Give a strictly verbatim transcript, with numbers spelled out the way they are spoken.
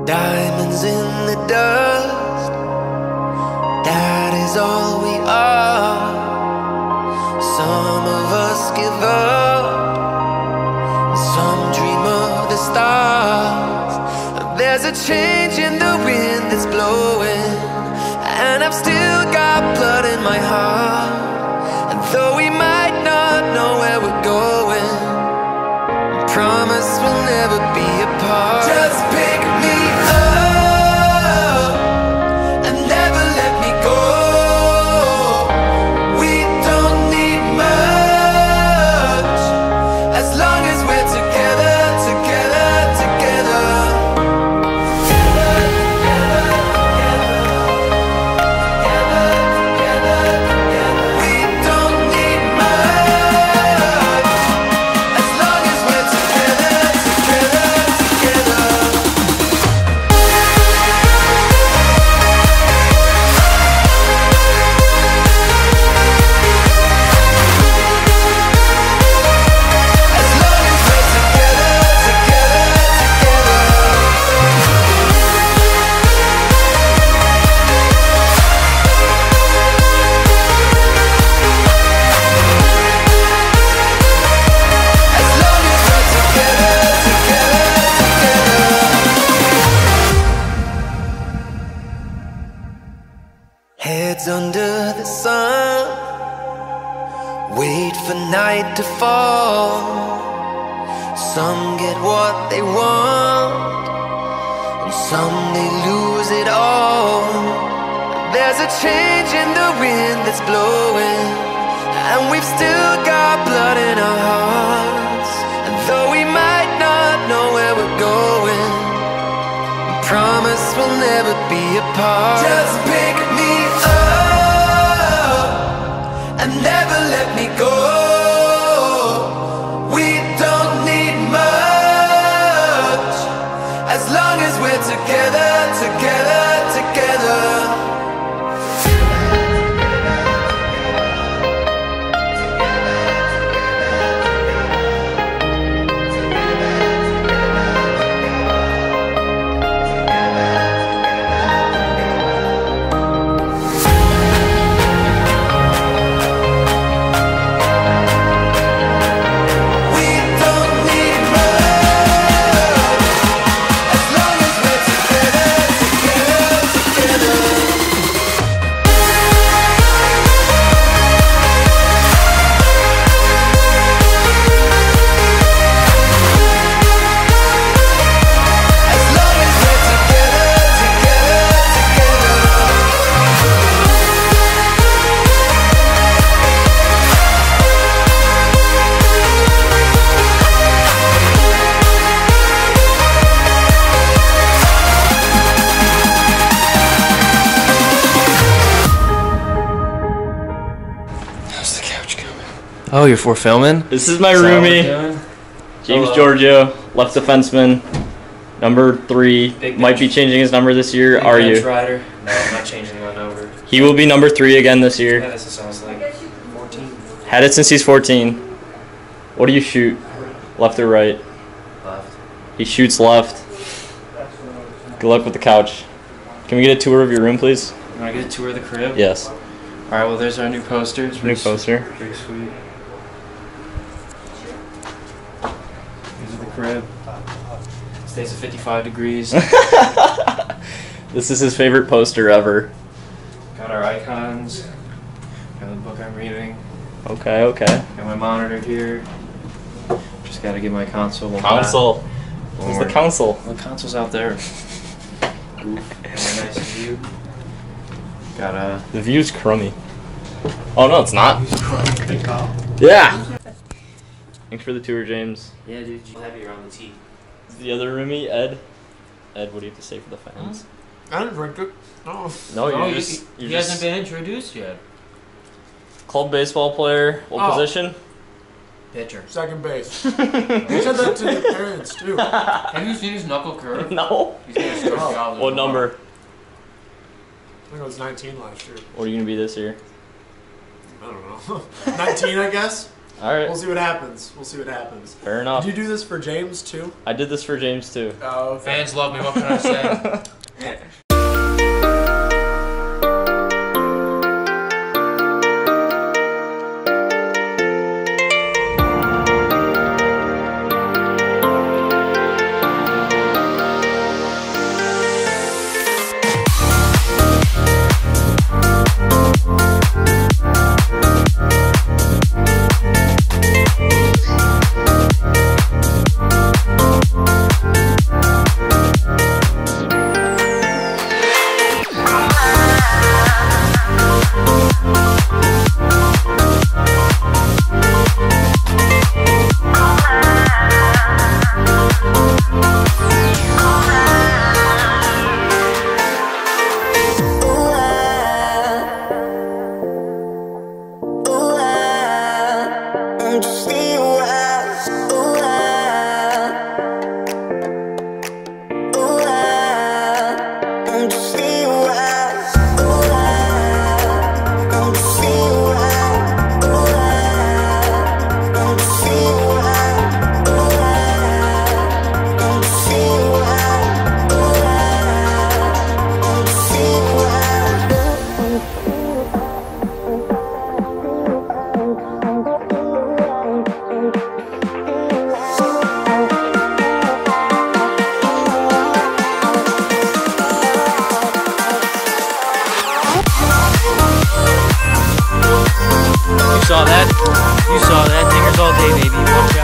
Diamonds in the dust, that is all we are. Some of us give up, some dream of the stars. There's a change in the wind that's blowing, and I've still got blood in my heart. And though we might not know where we're going, I promise we'll never be apart. Just pick me up and never let me go. We don't need much, as long as we're together, together, together. Together, together, together, together. We don't need much, as long as we're together, together, together. As long as we're together, together, together. As long as we're together, together, together. Heads under the sun, wait for night to fall. Some get what they want, and some they lose it all. There's a change in the wind that's blowing, and we've still got blood in our hearts. And though we might not know where we're going, I promise we'll never be apart. Just pick me up and never let me go. We don't need much, as long as we're together, together, together. We don't need much, as long as we're together, together, together. As long as we're together, together, together. How's the couch coming? Oh, you're for filming? This is my Is that what roomie, we're doing? James Hello. Giorgio, left defenseman, number three. Big Might be bench. changing his number this year. Big Are bench you? rider. No, I'm not changing my number. He will be number three again this Yeah, year. this sounds like fourteen. Had it since he's fourteen. What do you shoot? Left or right? Left. He shoots left. Good luck with the couch. Can we get a tour of your room, please? You want to get a tour of the crib? Yes. Alright, well, there's our new poster. It's New pretty- poster. Pretty sweet. Here's the crib. Stays at fifty-five degrees. This is his favorite poster ever. Got our icons. Got the book I'm reading. Okay, okay. Got my monitor here. Just gotta get my console. when we're Council. not- when Who's the we're- council? The console's out there. Ooh, got a nice view. Got a. The view's crummy. Oh no, it's not. Yeah. Thanks for the tour, James. Yeah, dude. Heavier on the T. The other roomie, Ed. Ed, what do you have to say for the fans? I didn't drink it. No. No, you're Oh, you- just you're he just hasn't been introduced yet. club baseball player. What Oh. position? Pitcher. Second base. He said that to the parents too. Have you seen his knuckle curve? No. He's gonna start Oh. jobs What tomorrow. number? I think I was nineteen last year. What are you gonna be this year? I don't know. nineteen, I guess. All right. We'll see what happens. We'll see what happens. Fair enough. Did you do this for James too? I did this for James too. Oh, okay. Fans love me. What can I say? You saw that? You saw that. Dingers all day, baby. Watch out.